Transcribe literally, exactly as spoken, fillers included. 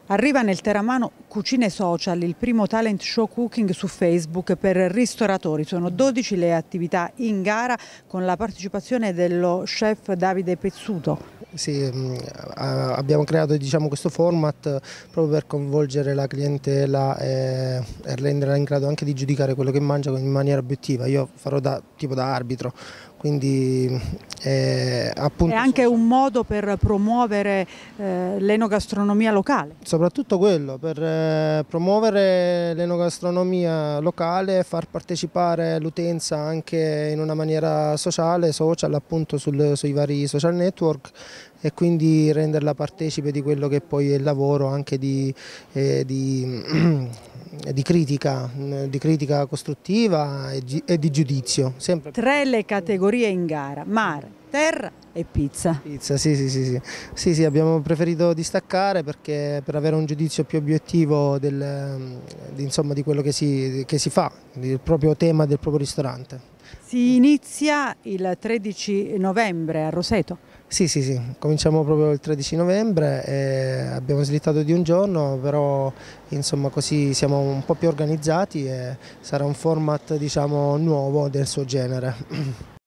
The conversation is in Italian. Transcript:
Arriva nel Teramano Cucine Social, il primo talent show cooking su Facebook per ristoratori. Sono dodici le attività in gara con la partecipazione dello chef Davide Pezzuto. Sì, abbiamo creato diciamo, questo format proprio per coinvolgere la clientela e, e renderla in grado anche di giudicare quello che mangia in maniera obiettiva. Io farò da, tipo da arbitro, quindi eh, appunto... È anche un modo per promuovere eh, l'enogastronomia locale. Soprattutto quello, per eh, promuovere l'enogastronomia locale, far partecipare l'utenza anche in una maniera sociale, social appunto sul, sui vari social network e quindi renderla partecipe di quello che poi è il lavoro anche di, eh, di, di, critica, di critica costruttiva e, e di giudizio. Sempre. Tre le categorie in gara: mare, terra e pizza. Pizza, sì, sì, sì, sì. Sì, sì, abbiamo preferito distaccare perché per avere un giudizio più obiettivo del, di, insomma, di quello che si, che si fa, del proprio tema del proprio ristorante. Si inizia il tredici novembre a Roseto? Sì, sì, sì, cominciamo proprio il tredici novembre, e abbiamo slittato di un giorno, però insomma così siamo un po' più organizzati e sarà un format diciamo nuovo del suo genere.